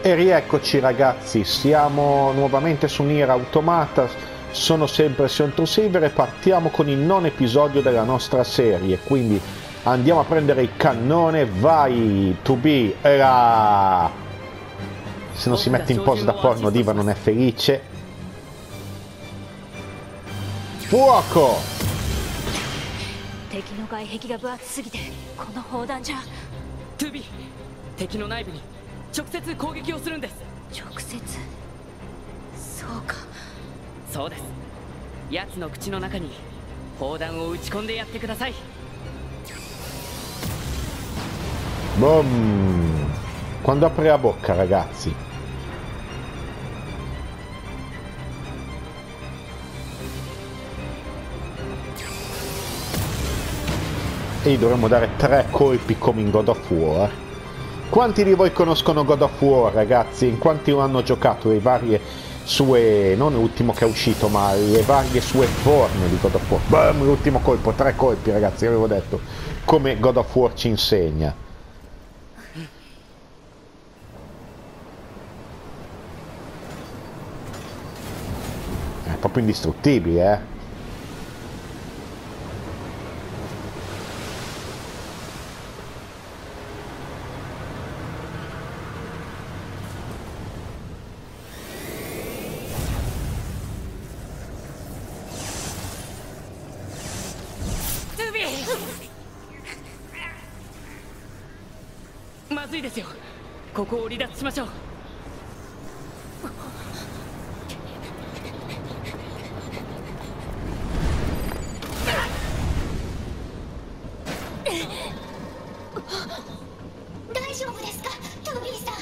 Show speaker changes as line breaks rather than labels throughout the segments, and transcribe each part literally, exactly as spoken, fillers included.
E rieccoci ragazzi, siamo nuovamente su Nier Automata, sono sempre Sion True Silver e partiamo con il nono episodio della nostra serie, quindi andiamo a prendere il cannone, vai to be, era... Se non si mette in posa da porno Diva non è felice. Fuoco!
敵の外壁が分厚すぎてこの砲弾じゃ
トゥビー敵の内部に直接攻撃をするんです。
直接そうか
そうです。奴の口の中に砲弾を撃ち込んでやってください。
Boom! Quando apre la bocca ragazzi. E gli dovremmo dare tre colpi come in God of War. Quanti di voi conoscono God of War ragazzi? In quanti lo hanno giocato le varie sue, non l'ultimo che è uscito, ma le varie sue forme di God of War? Boom, l'ultimo colpo, tre colpi ragazzi, avevo detto, come God of War ci insegna. È proprio indistruttibile, eh?
まずいですよ。ここを離脱しましょう。
大丈夫ですかトビーさん。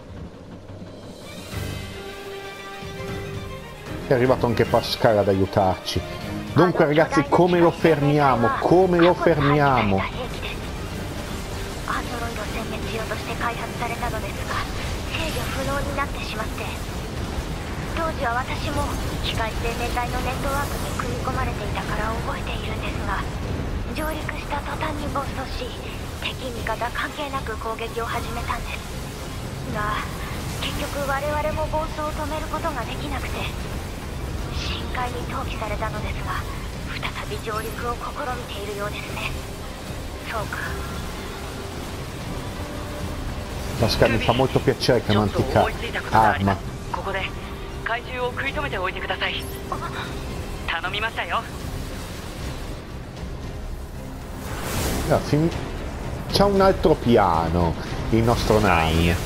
È arrivato anche Pascal ad aiutarci. Dunque ragazzi, come lo fermiamo? Come lo fermiamo?
として開発されたのですが制御不能になってしまって当時は私も機械生命体のネットワークに組み込まれていたから覚えているんですが上陸した途端に暴走し敵味方関係なく攻撃を始めたんですが結局我々も暴走を止めることができなくて深海に投棄されたのですが再び上陸を試みているようですねそうか
Pascal, mi fa molto piacere che un'antica arma.
ここで怪獣を食い止めておいてください。頼みましたよ。
C'ha un altro piano il nostro Nine.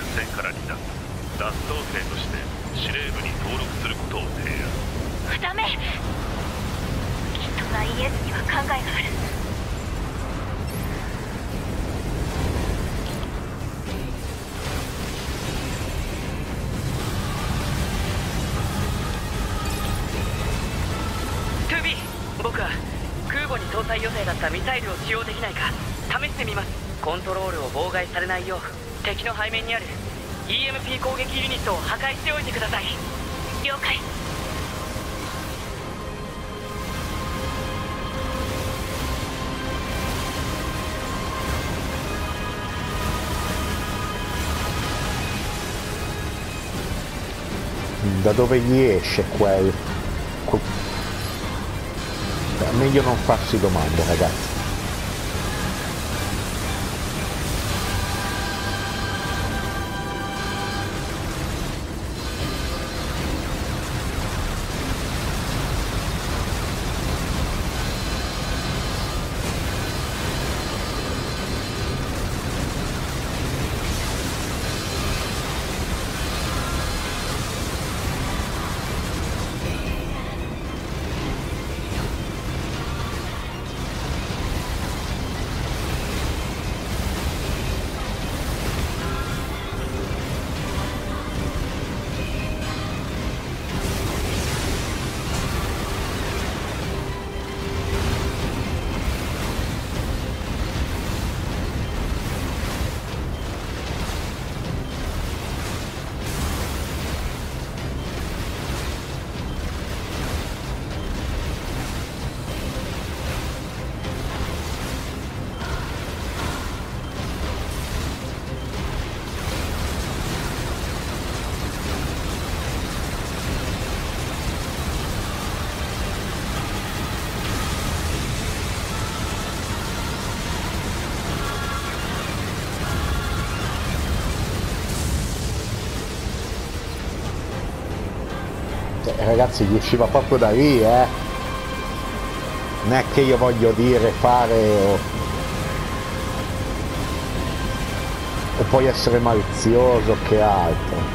ダメ。きっとナインエスには考えがある。
僕は空母に搭載予定だったミサイルを使用できないか試してみます。コントロールを妨害されないよう敵の背面にある イーエムピー 攻撃ユニットを破壊しておいてください。了解。
Da dove gli esce quel... quel... Meglio non farsi domande ragazzi. Eh, ragazzi, gli usciva proprio da lì, eh. Non è che io voglio dire fare o, o puoi essere malizioso che altro.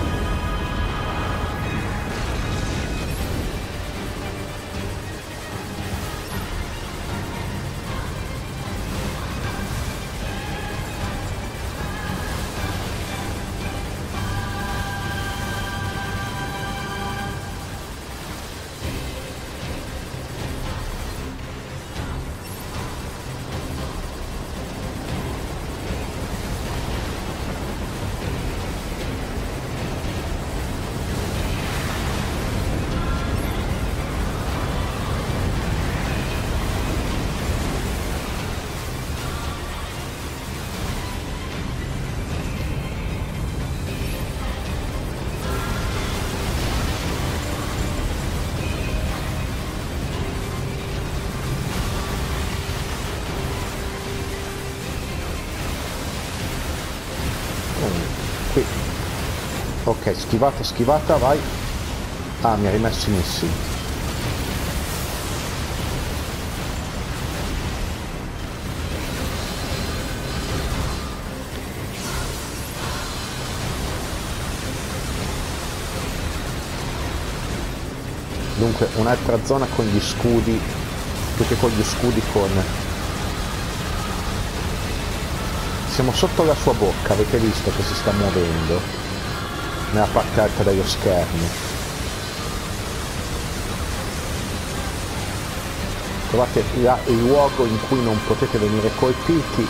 Qui. Ok, schivata, schivata, vai. Ah, mi ha rimesso i missili. Dunque, un'altra zona con gli scudi, più che con gli scudi con... Siamo sotto la sua bocca, avete visto che si sta muovendo nella parte alta dello schermo. Trovate là il luogo in cui non potete venire colpiti.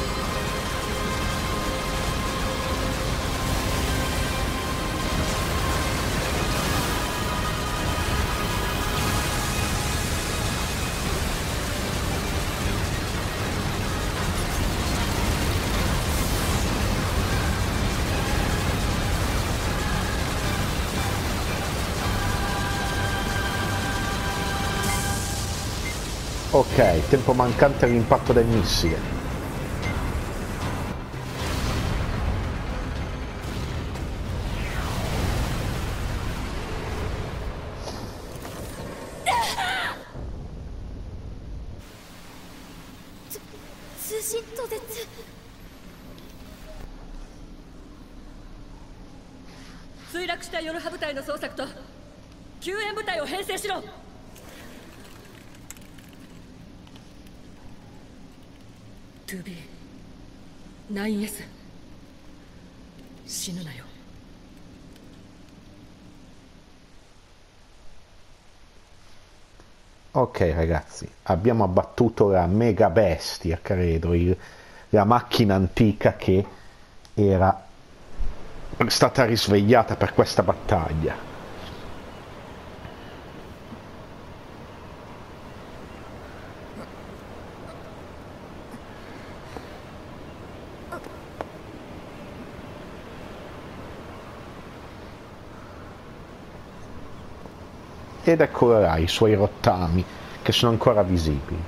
Ok, tempo mancante all'impatto del missile.
トゥービー ナインエス 死ぬなよ。
Ok ragazzi, abbiamo abbattuto la mega bestia, credo, il, la macchina antica che era stata risvegliata per questa battaglia. Ed eccolo là, i suoi rottami, che sono ancora visibili.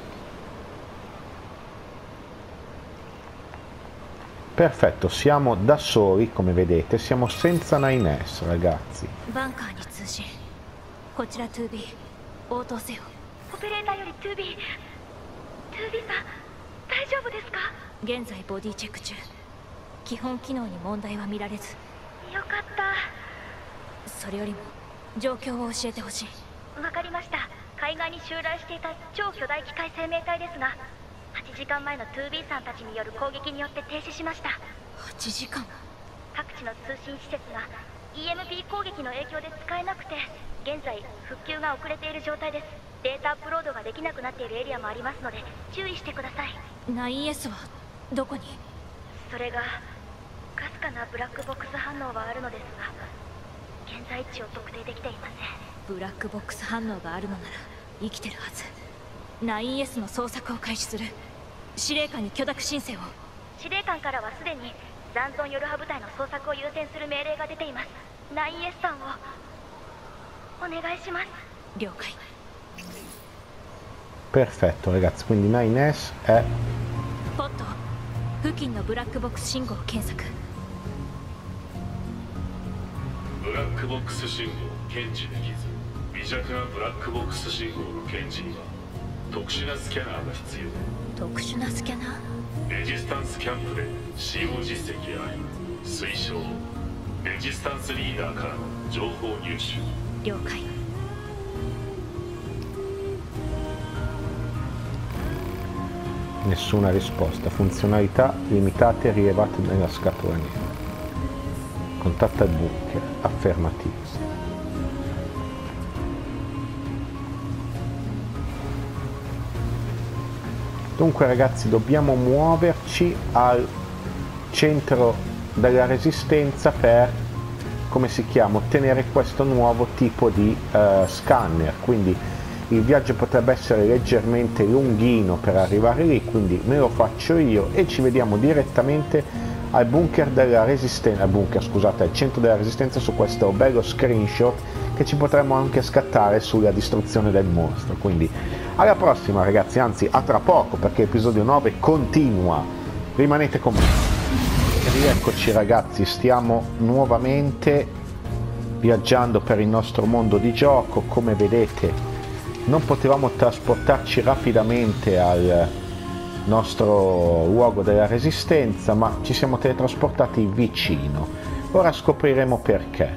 Perfetto, siamo da soli, come vedete, siamo senza nine S, ragazzi.
バンカーに通信。こちら トゥービー 応答せよ。オペレーターより トゥービー トゥービー さん大丈夫ですか？現在ボディチェック中。基本機能に問題は見られず。よかった。それよりも状況を教えてほしい。わかりました。海岸に襲来していた超巨大機械生命体ですが、はちじかんまえの トゥービー さんたちによる攻撃によって停止しました。はちじかん。各地の通信施設が イーエムピー 攻撃の影響で使えなくて、現在復旧が遅れている状態です。データアップロードができなくなっているエリアもありますので注意してください。 ナインエス はどこに？それがかすかなブラックボックス反応はあるのですが、現在地を特定できていません。ブラックボックス反応があるのなら生きてるはず。 ナインエス の捜索を開始する。司令官に許諾申請を。司令官からはすでに残存ヨルハ部隊の捜索を優先する命令が出ています。 ナインエス さんをお願いします。了解。
Perfetto ragazzi, quindi nine S è...
ポット付近のブラックボックス信号を検索。
ブラックボックス信号を検知できず、微弱なブラックボックス信号の検知には特殊なスキャナーが必要。
特殊なスキャナー？
レジスタンスキャンプで使用実績あり、推奨。レジスタンスリーダーからの情報入手。
了解。
Nessuna risposta. Funzionalità limitate rilevate nella scatola nera. Contatta il bunker. Affermativo. Dunque ragazzi, dobbiamo muoverci al centro della resistenza per, come si chiama, ottenere questo nuovo tipo di uh, scanner. Quindi il viaggio potrebbe essere leggermente lunghino per arrivare lì, quindi me lo faccio io e ci vediamo direttamente al bunker della resistenza, al bunker scusate, al centro della resistenza, su questo bello screenshot che ci potremo anche scattare sulla distruzione del mostro. Quindi alla prossima ragazzi, anzi a tra poco, perché l'episodio nove continua, rimanete con me. Rieccoci ragazzi, stiamo nuovamente viaggiando per il nostro mondo di gioco. Come vedete non potevamo trasportarci rapidamente al nostro luogo della resistenza, ma ci siamo teletrasportati vicino. Ora scopriremo perché.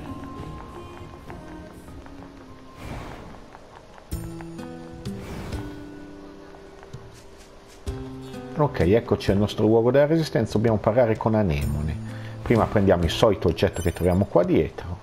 Ok, eccoci al nostro luogo della resistenza, dobbiamo parlare con Anemone. Prima prendiamo il solito oggetto che troviamo qua dietro.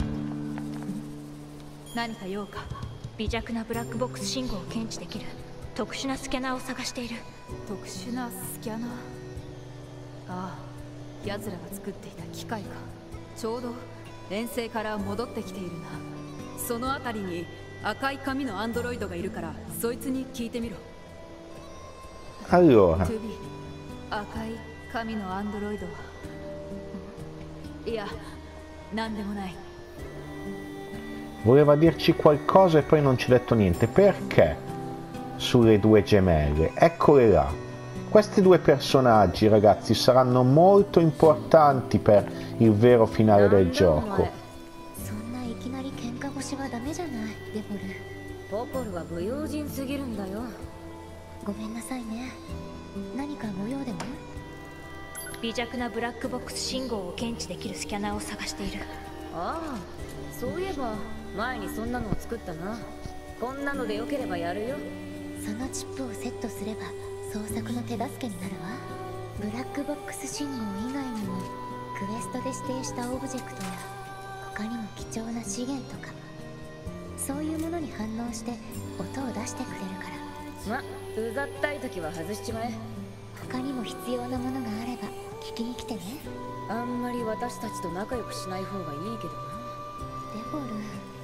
何か用か。微弱なブラックボックス信号を検知できる特殊なスキャナーを探している。
特殊なスキャナー？ああ、奴らが作っていた機械か。ちょうど遠征から戻ってきているな。そのあたりに赤い髪のアンドロイドがいるから、そいつに聞いてみろ。
Allora,
トゥビー、赤い髪のアンドロイドは、いや、なんでもない。
voleva dirci qualcosa e poi non ci ha detto niente. Perché sulle due gemelle? Eccole là. Questi due personaggi ragazzi saranno molto importanti per il vero finale del gioco.
そんないきなり喧嘩腰はダメじゃない、デボル。ポポルは不用心すぎるんだよ。ごめんなさいね。何かご用でも？微弱なブラックボックス信号を検知できるスキャナーを探している。ああ、そういえば前にそんなのを作ったな。こんなのでよければやるよ。そのチップをセットすれば捜索の手助けになるわ。ブラックボックス信号以外にもクエストで指定したオブジェクトや他にも貴重な資源とか、そういうものに反応して音を出してくれるから。ま、うざったい時は外しちまえ。他にも必要なものがあれば聞きに来てね。あんまり私たちと仲良くしない方がいいけどな。デボル。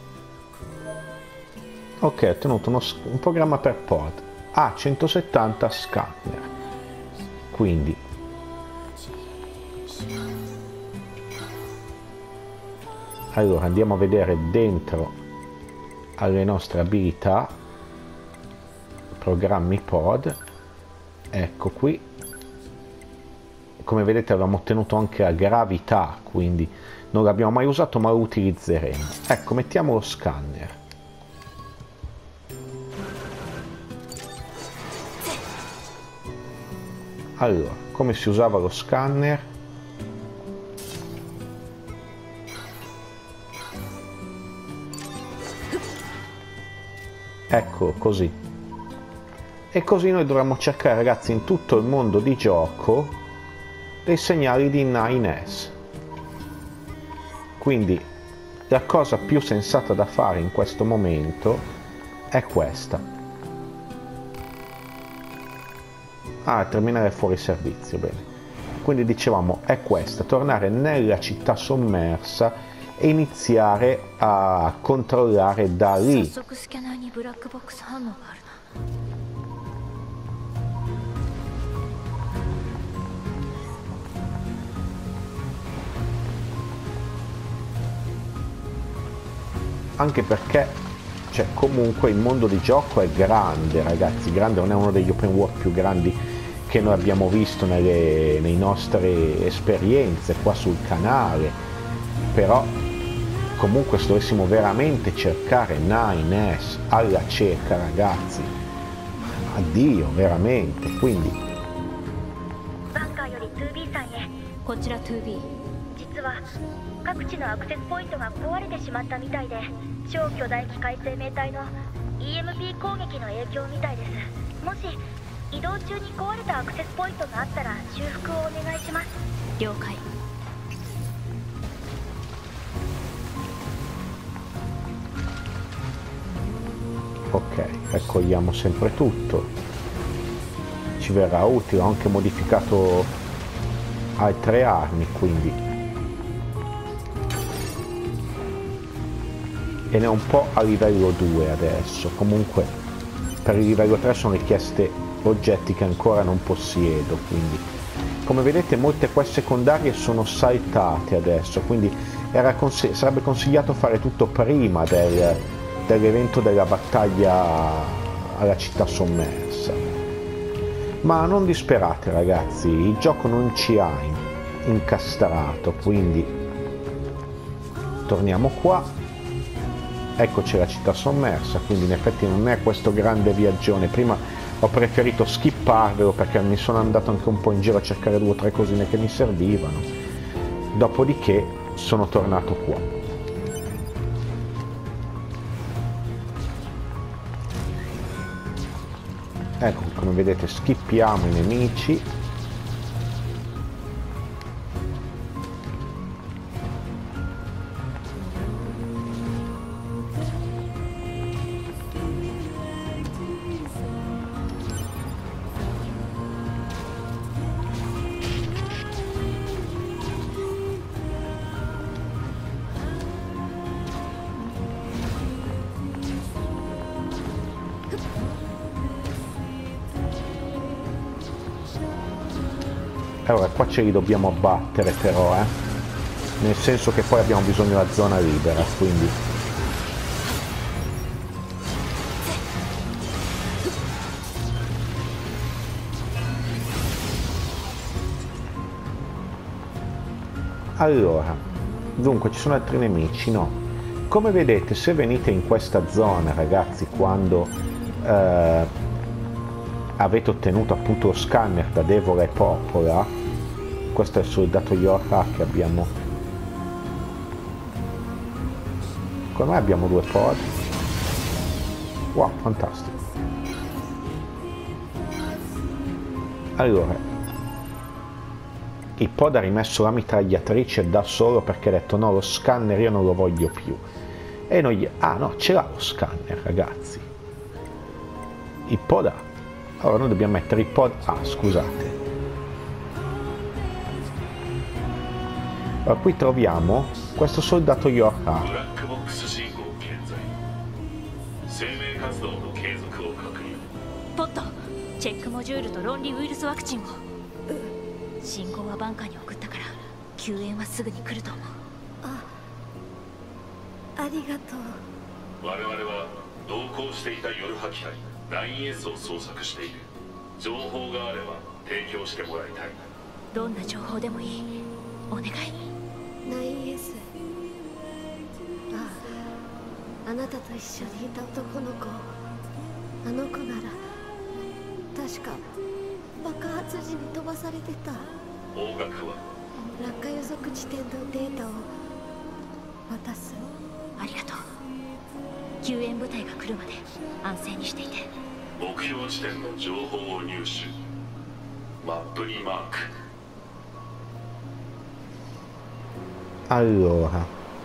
Ok, ho ottenuto uno, un programma per pod. Ah, centosettanta scanner. Quindi allora andiamo a vedere dentro alle nostre abilità, programmi pod. Ecco qui, come vedete avevamo ottenuto anche la gravità, quindi non l'abbiamo mai usato ma lo utilizzeremo. Ecco, mettiamo lo scanner. Allora, come si usava lo scanner? Ecco, così. E così noi dovremmo cercare, ragazzi, in tutto il mondo di gioco dei segnali di nine S. Quindi la cosa più sensata da fare in questo momento è questa. Ah, terminare fuori servizio, bene. Quindi dicevamo è questa, tornare nella città sommersa e iniziare a controllare da lì. Anche perché, cioè, comunque il mondo di gioco è grande, ragazzi, grande, non è uno degli open world più grandi che noi abbiamo visto nelle, nelle nostre esperienze qua sul canale, però comunque se dovessimo veramente cercare nine S alla cieca, ragazzi, addio, veramente. Quindi
バンカーより ツービー さんへ。
こちら ツービー。
実は各地のアクセスポイントが壊れてしまったみたいで、超巨大機械生命体の イーエムピー 攻撃の影響みたいです。もし移動中に壊れたアクセスポイントがあったら修復をお願いします。
了解。
ok, raccogliamo sempre tutto, ci verrà utile. Ho anche modificato altre armi, quindi, e ne ho un po' a livello due adesso. Comunque per il livello tre sono richieste oggetti che ancora non possiedo, quindi come vedete molte quest secondarie sono saltate adesso, quindi era consig- sarebbe consigliato fare tutto prima del dell'evento della battaglia alla città sommersa. Ma non disperate, ragazzi, il gioco non ci ha incastrato, quindi torniamo qua. Eccoci la città sommersa, quindi in effetti non è questo grande viaggione. Prima ho preferito skipparvelo perché mi sono andato anche un po' in giro a cercare due o tre cosine che mi servivano. Dopodiché sono tornato qua. Ecco, come vedete skippiamo i nemici. Allora qua ce li dobbiamo abbattere però, eh? Nel senso che poi abbiamo bisogno della zona libera, quindi allora dunque ci sono altri nemici, no? Come vedete, se venite in questa zona, ragazzi, quando eh, avete ottenuto appunto lo scanner da Devola e Popola, questo è il soldato Yorha che abbiamo. Come mai abbiamo due pod? Wow, fantastico. Allora, il pod ha rimesso la mitragliatrice da solo perché ha detto no, lo scanner io non lo voglio più. E noi, ah no, ce l'ha lo scanner, ragazzi. Il pod ha. Allora noi dobbiamo mettere il pod, ah scusate. Allora, qui troviamo questo soldato Yorha.
ポット、チェックモジュールと論理ウイルスワクチンを。信号はバンカーに送ったから救援はすぐに来ると思う。あ、ありがとう。
我々は同行していたヨルハ機体 ナインエス を捜索している。情報があれば提供してもらいたい。
どんな情報でもいい。お願い。
ナインエス。ああ、あなたと一緒にいた男の子。あの子なら確か爆発時に飛ばされてた。
方角は
落下予測地点のデータを渡す。
ありがとう。救援部隊が来るまで安静にしていて。
目標地点の情報を入手。マップにマーク。
Allora,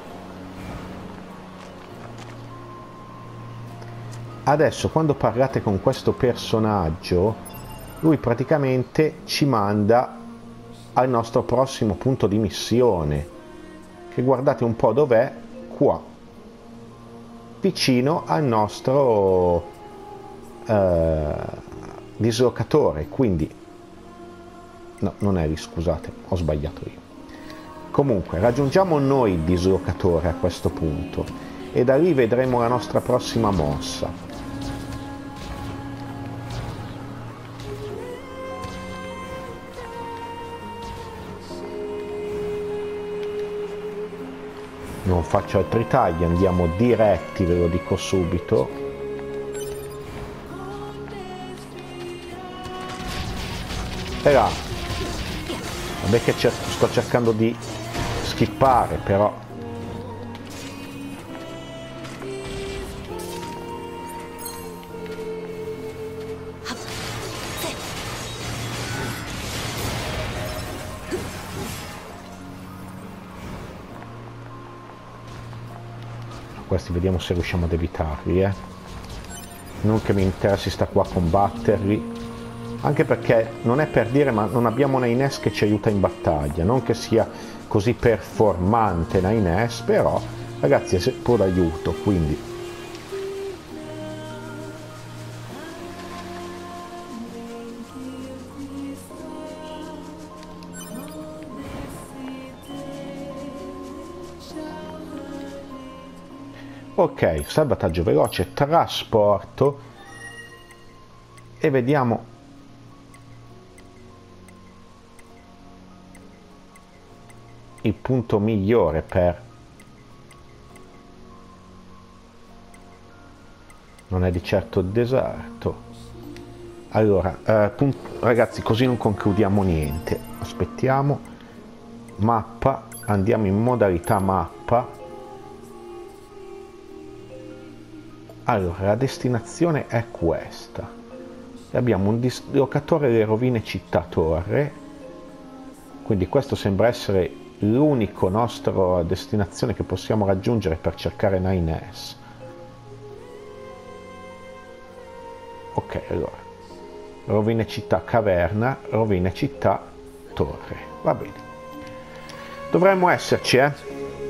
adesso quando parlate con questo personaggio, lui praticamente ci manda al nostro prossimo punto di missione, che guardate un po' dov'è, qua, vicino al nostro eh, dislocatore, quindi no, non è lì, scusate, ho sbagliato io. Comunque raggiungiamo noi il dislocatore a questo punto e da lì vedremo la nostra prossima mossa. Non faccio altri tagli, andiamo diretti, ve lo dico subito. E là. Vabbè che cer- sto cercando di skippare, però. Questi vediamo se riusciamo ad evitarli, eh. Non che mi interessi sta qua a combatterli, anche perché non è per dire, ma non abbiamo Nines che ci aiuta in battaglia, non che sia così performante Nines, però ragazzi è pure d'aiuto, quindi ok, salvataggio veloce, trasporto e vediamo il punto migliore per... non è di certo il deserto. Allora, eh, ragazzi, così non concludiamo niente. Aspettiamo. Mappa, andiamo in modalità mappa. Allora, la destinazione è questa. Abbiamo un dislocatore delle rovine città torre, quindi questo sembra essere l'unico nostro destinazione che possiamo raggiungere per cercare Nines. Ok, allora, rovine città caverna, rovine città torre, va bene. Dovremmo esserci, eh?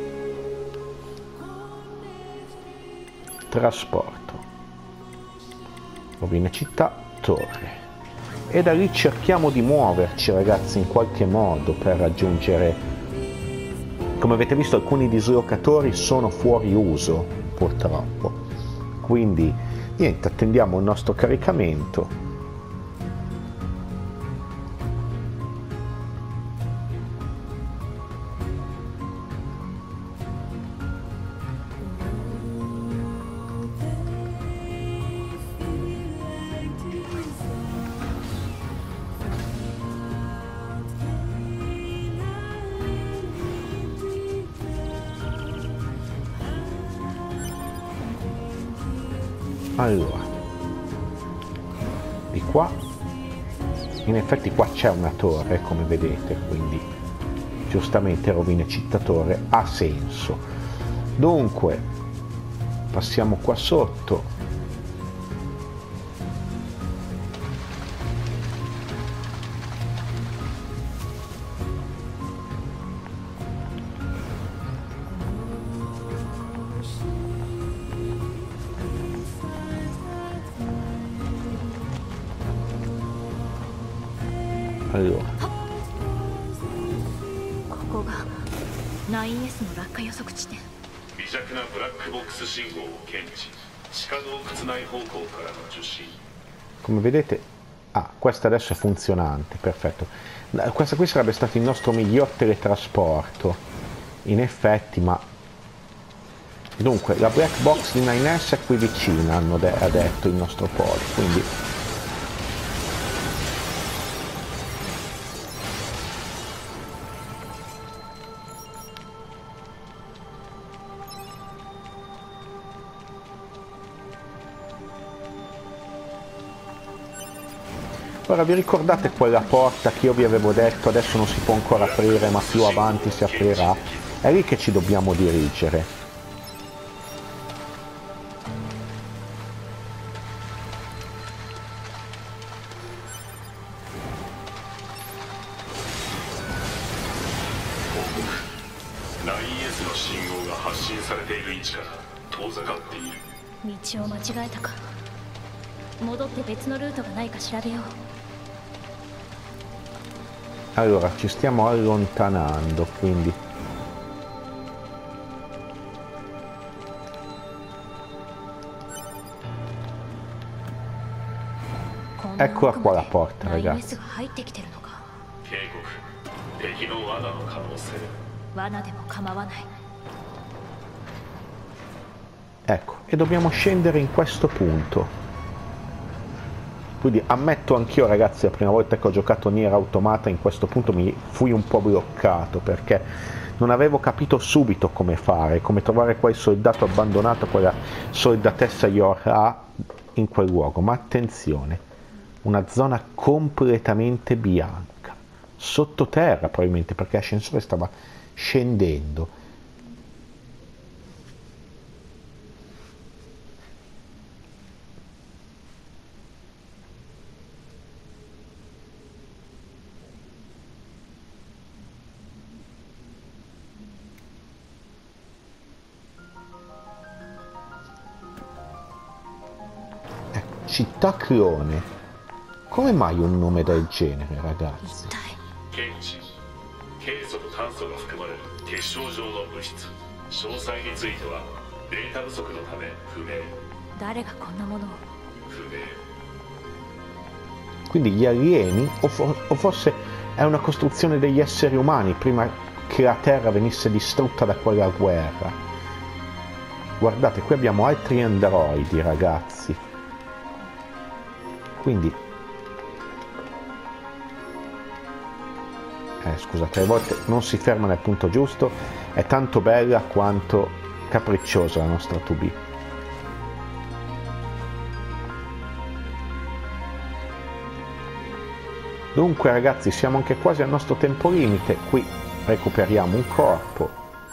Trasporto, rovine città, torre, e da lì cerchiamo di muoverci ragazzi in qualche modo per raggiungere. Come avete visto alcuni dislocatori sono fuori uso purtroppo, quindi niente, attendiamo il nostro caricamento. Allora, di qua, in effetti qua c'è una torre come vedete, quindi giustamente rovine città torre ha senso. Dunque, passiamo qua sotto. Allora,
ここが ナインエス の落下予測地点。
微弱なブラックボックス信号を検知。地下洞窟内方向からの受信。
come vedete, ah, questa adesso è funzionante, perfetto. Questa qui sarebbe stato il nostro miglior teletrasporto, in effetti, ma dunque la black box di Nines è qui vicina, hanno de ha detto il nostro polo, quindi ora vi ricordate quella porta che io vi avevo detto adesso non si può ancora aprire ma più avanti si aprirà? È lì che ci dobbiamo dirigere.
ナインエス の信号が発信されている位置から遠ざかっている。
道を間違えたか。戻って別のルートがないか調べよう。
Allora, ci stiamo allontanando, quindi eccola qua la porta, ragazzi.
罠でも構わない。
Ecco, e dobbiamo scendere in questo punto. Quindi ammetto anch'io, ragazzi, la prima volta che ho giocato Nier Automata in questo punto mi fui un po' bloccato, perché non avevo capito subito come fare, come trovare quel soldato abbandonato, quella soldatessa Yorha in quel luogo. Ma attenzione, una zona completamente bianca, sottoterra probabilmente, perché l'ascensore stava scendendo. Città clone. Come mai un nome del genere, ragazzi?
検知ケイ素と炭素が含まれる結晶状の物質。詳細についてはデータ不足のため不明。
誰がこんなものを。
不明。
Quindi gli alieni, o, for, o forse è una costruzione degli esseri umani prima che la Terra venisse distrutta da quella guerra. Guardate, qui abbiamo altri androidi, ragazzi. Quindi, eh, scusate, a volte non si ferma nel punto giusto, è tanto bella quanto capricciosa la nostra due B. Dunque, ragazzi, siamo anche quasi al nostro tempo limite. Qui recuperiamo un corpo.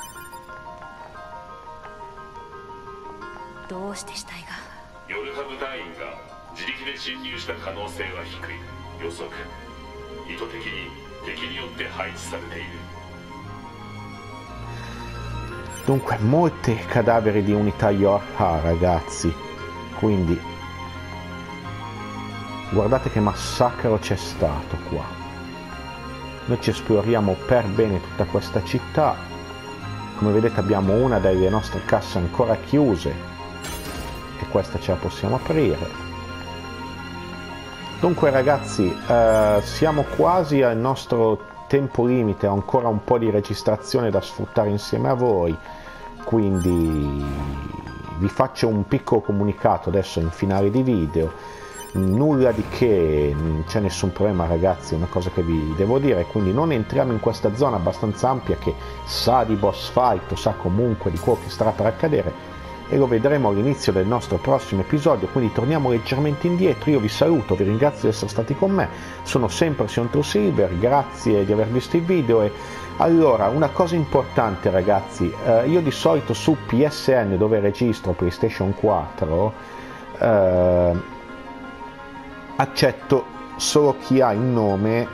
どうして死体が。
ヨルハム隊員が自力で侵入した可能性は低い。予測。意図的に敵によって配置されている。
Dunque, molti cadaveri di unità Yorha, ragazzi. Quindi, guardate che massacro c'è stato qua. Noi ci esploriamo per bene tutta questa città. Come vedete abbiamo una delle nostre casse ancora chiuse. E questa ce la possiamo aprire. Dunque, ragazzi, eh, siamo quasi al nostro tempo limite, ho ancora un po' di registrazione da sfruttare insieme a voi, quindi vi faccio un piccolo comunicato adesso in finale di video. Nulla di che, non c'è nessun problema, ragazzi, è una cosa che vi devo dire, quindi non entriamo in questa zona abbastanza ampia che sa di boss fight o sa comunque di quello che starà per accadere, e lo vedremo all'inizio del nostro prossimo episodio, quindi torniamo leggermente indietro. Io vi saluto, vi ringrazio di essere stati con me, sono sempre Sion True Silver, grazie di aver visto il video. E allora, una cosa importante, ragazzi, eh, io di solito su P S N, dove registro PlayStation quattro, eh, accetto solo chi ha il nome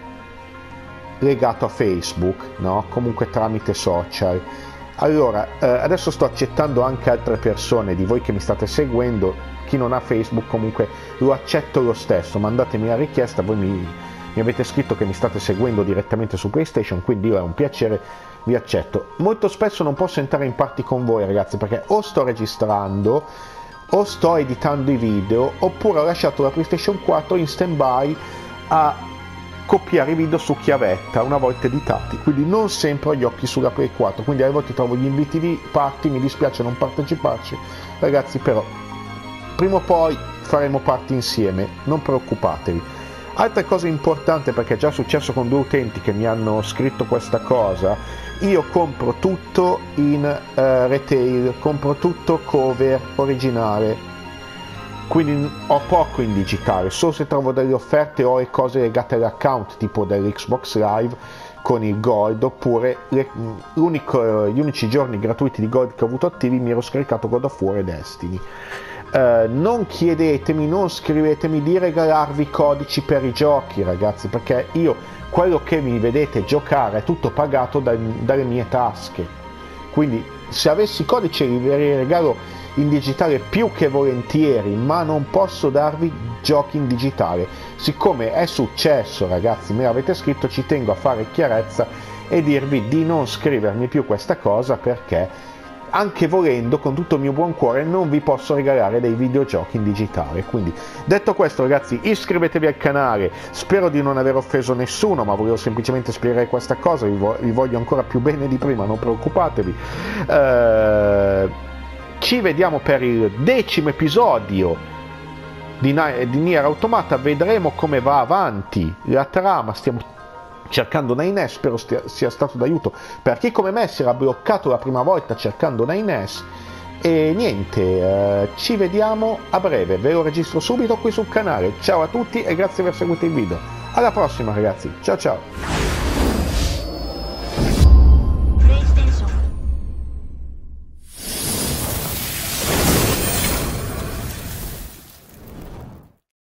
legato a Facebook, no? Comunque tramite social. Allora, eh, adesso sto accettando anche altre persone di voi che mi state seguendo. Chi non ha Facebook comunque lo accetto lo stesso, mandatemi la richiesta. Voi mi, mi avete scritto che mi state seguendo direttamente su PlayStation, quindi io è un piacere, vi accetto. Molto spesso non posso entrare in party con voi, ragazzi, perché o sto registrando o sto editando i video, oppure ho lasciato la PlayStation quattro in stand by a copiare i video su chiavetta una volta editati, quindi non sempre ho gli occhi sulla Play quattro, quindi a volte trovo gli inviti di party, mi dispiace non parteciparci, ragazzi, però prima o poi faremo party insieme, non preoccupatevi. Altra cosa importante, perché è già successo con due utenti che mi hanno scritto questa cosa, io compro tutto in uh, retail, compro tutto cover originale, quindi ho poco in digitale, solo se trovo delle offerte o le cose legate all'account, tipo dell'Xbox Live con il Gold, oppure le, gli unici giorni gratuiti di Gold che ho avuto attivi mi ero scaricato God of War e Destiny. Uh, non chiedetemi, non scrivetemi di regalarvi codici per i giochi, ragazzi, perché io quello che mi vedete giocare è tutto pagato da, dalle mie tasche, quindi se avessi codici li regalo in digitale più che volentieri, ma non posso darvi giochi in digitale. Siccome è successo, ragazzi, me l'avete scritto, ci tengo a fare chiarezza e dirvi di non scrivermi più questa cosa, perché anche volendo, con tutto il mio buon cuore, non vi posso regalare dei videogiochi in digitale. Quindi, detto questo, ragazzi, iscrivetevi al canale, spero di non aver offeso nessuno, ma volevo semplicemente spiegare questa cosa, vi, vo- vi voglio ancora più bene di prima, non preoccupatevi. Uh, ci vediamo per il decimo episodio di, di Nier Automata, vedremo come va avanti la trama, stiamo cercando Nine S, spero stia, sia stato d'aiuto per chi come me si era bloccato la prima volta cercando Nine S. E niente, eh, ci vediamo a breve, ve lo registro subito qui sul canale. Ciao a tutti e grazie per aver seguito il video. Alla prossima ragazzi, ciao ciao.